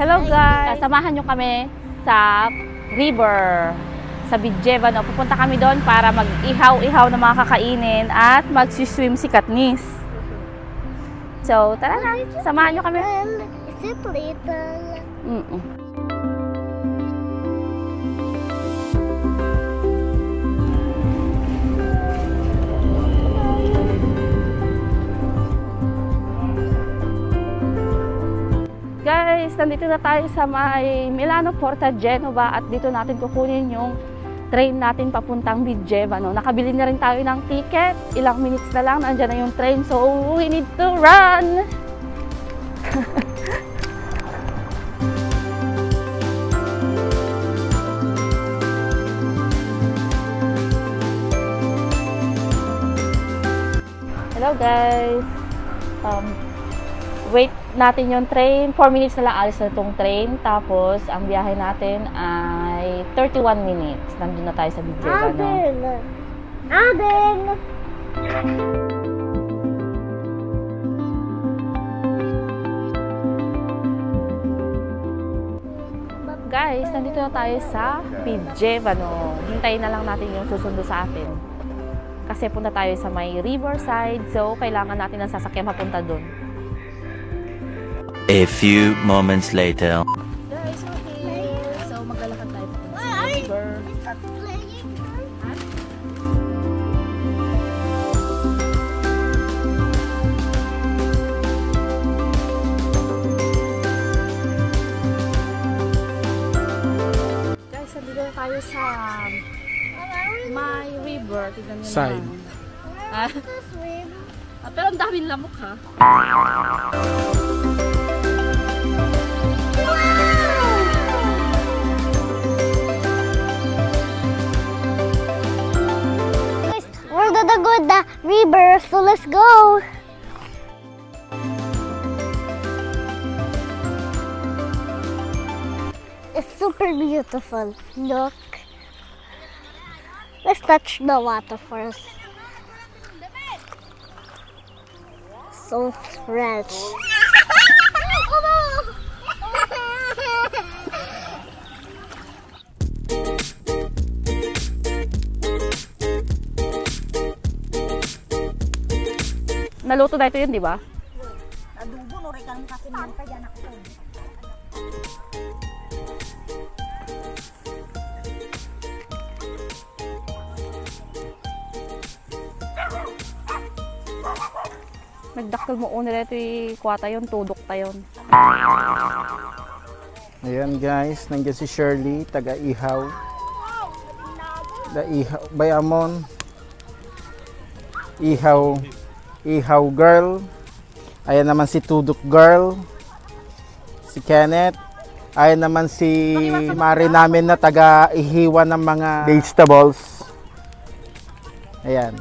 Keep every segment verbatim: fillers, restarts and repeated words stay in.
Hello guys! Samahan nyo kami sa river, sa Vidjevano. Pupunta kami doon para mag-ihaw-ihaw na mga kakainin at mag-swim si Katniss. So, tara na! Samahan nyo kami. Is it little? Mm-mm. Guys, nandito na tayo sa may Milano Porta Genova at dito natin kukunin yung train natin papuntang Vidjevano. Nakabili na rin tayo ng ticket. Ilang minutes na lang, nandiyan na yung train. So, we need to run! Hello guys! Um, wait natin yung train. four minutes na lang alis na itong train. Tapos, ang biyahe natin ay thirty-one minutes. Nandun na tayo sa Vidjevano. Aden! Aden! Guys, nandito na tayo sa Vidjevano. Hintayin na lang natin yung susundo sa atin. Kasi punta tayo sa may riverside. So, kailangan natin ng sasakyan papunta dun. A few moments later. Guys, okay. So, maglalakad tayo sa river. Guys, nandito na tayo sa my river. Tignan nyo Side. naman. Ah, ah, pero ang daming lamok ha. We're gonna go to the river, so let's go! It's super beautiful. Look. Let's touch the water first. So fresh. Naluto na ito yun, di ba? Adobo, no, rin kanong kasi manta dyan ako. Nagdaktal mo una ito yung kwata yun, tudok tayon. Ayan guys, nandiyan si Shirley, taga-ihaw. Da ihaw, bayamon. Ihaw, ihaw girl. Ayan naman si Tudok girl. Si Kenneth. Ayan naman si Mari namin na taga-ihiwa ng mga vegetables. Ayan.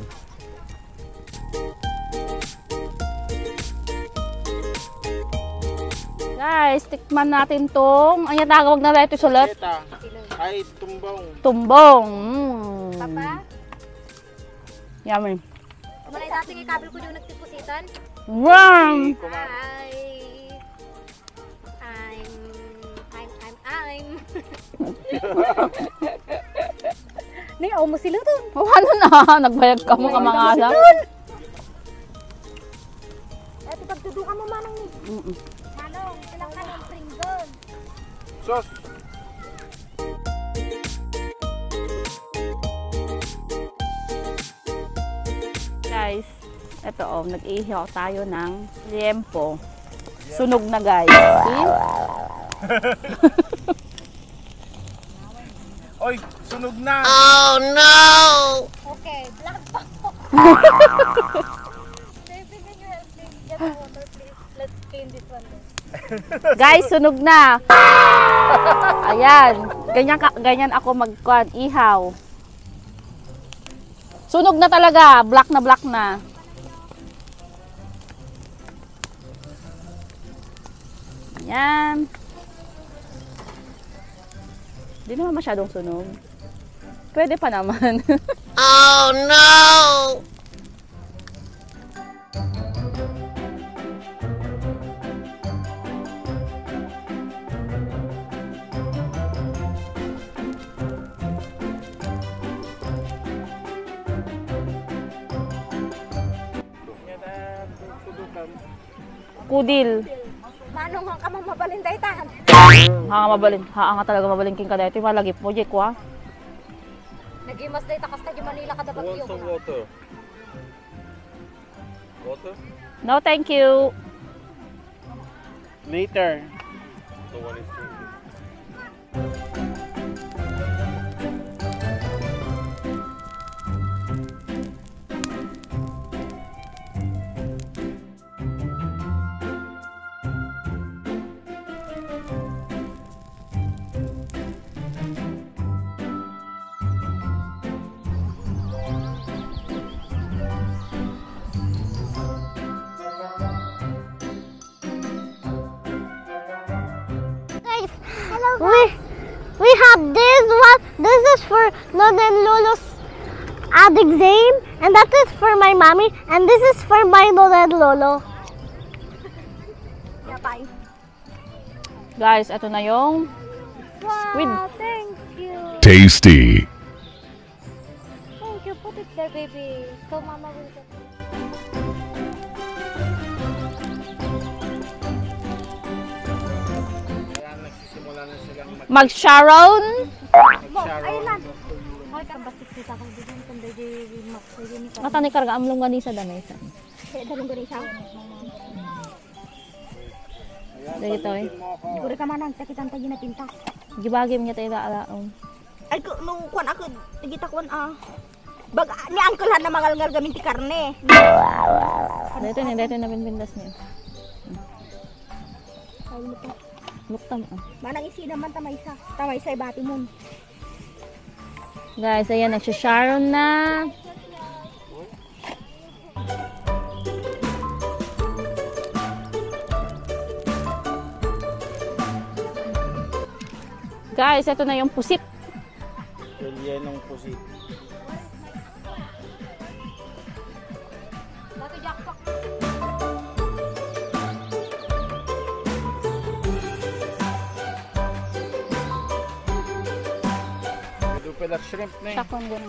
Guys, tikman natin tong, ang tawag na ito sulat? Ay, tumbong. Tumbong. Mm. Papa? Yummy. Malay natin yung kabil ko yung nagtipusitan. Wow! Hi! I'm... I'm... I'm... I'm... Nayaw mo sila dun. Oh, ano na? Nagbayag ka mo ka mga alam. Eto, pagtudukan mo manang ni. Mm -mm. Manong, silang ka ng pringgon. Sos. Guys, ito oh, nag-ihaw tayo ng liempo. Sunog na guys. See? Oy, sunog na. Oh no! Okay, black pa po. Baby, can you help me get the water, please? Let's clean this one. Guys, sunog na. Ayan. Ganyan, ka, ganyan ako magkuhan, ihaw. Sunog na talaga. Black na black na. Ayan. Hindi naman masyadong sunog. Pwede pa naman. Oh no! kudil. Manong ang kamang mabalinday tahan. Ha nga mabalin, ha nga talaga mabalingking ka dito. Malagip mo, Jek, wa? Nagimas day takas tayo Manila kada bagyo. water? Water? No, thank you. Later. No one is drinking. Guys, we we have this one. This is for Lola and Lolo's ad exam, and that is for my mommy, and this is for my Lola and Lolo. Yeah, bye. Guys, ito na yung squid. Wow, thank you. Tasty. Thank you. Put it there, baby. So mama will get it. Kaya nagsisimula na silang mag- Mag-Sharon. Ayun lang. Ay, kambasik kita kung di din kundi di mak sa yun ka. Katani karga amlong gani sa danay sa. Kaya dalong gani siya. Dito eh. Siguro ka manang takitan tayo na pinta. Gibagim niya tayo alaon. Ay, ko- nung kuwan ako, tigita kuwan ah. Bag, ni uncle han na mangalngal gamin ti karne. Dito ni, dito na pinpindas niya. Ay, mo to. Luktam ah. Manang isi naman tamay sa. Tamay sa ibati mo. Guys, ayan, nagsha-Sharon na. Guys, ito na yung pusit. Relyenong pusit. Ito pala shrimp na eh. Sakon din.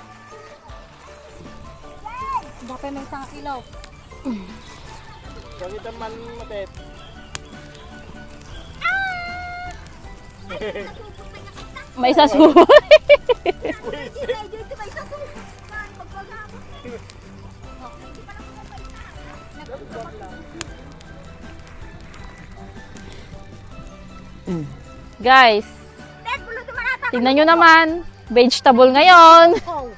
Dapat may isang ilaw. Bakit naman matet? May isa suhoy. Guys, tingnan nyo naman, vegetable ngayon. Oh.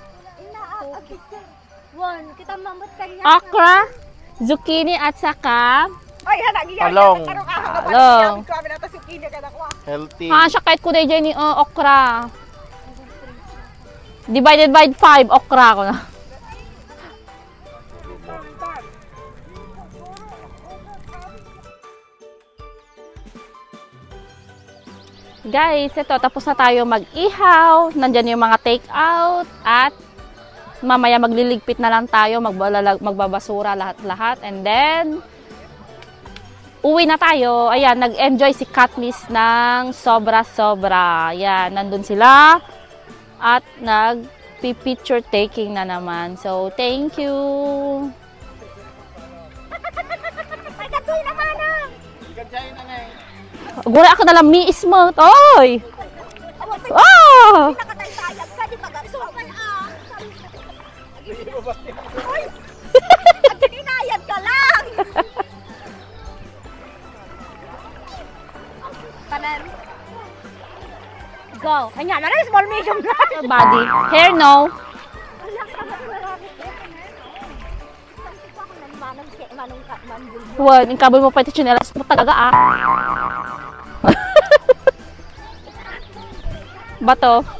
One, kita mamot kanya. Okra, zucchini at saka Ay, hana giya. Talong. talong. Kami na tasukina ka na kuwa. Healthy. Ah, siya kahit ko dahil ni uh, okra. Divided by five, okra ko na. Guys, ito, tapos na tayo mag-ihaw. Nandyan yung mga take out. At mamaya magliligpit na lang tayo. Magbalalag, magbabasura lahat-lahat. And then, uwi na tayo. Ayan, nag-enjoy si Katniss ng sobra-sobra. Ayan, nandun sila. At nag-picture taking na naman. So, thank you. Ay, katuloy naman ah. Ganyan na nga eh. Gura ako nalang miis mo. Oy! Oh! Nakataysayag ka, di mag-asukan ah. Ay, inayad ka lang. Kanan. Go. Kanya na lang, small medium na. Body. Hair, no. Manong siya, manong ka, manong Huwag, yung kabel mo pa ito chinelas mo talaga ah. Bato.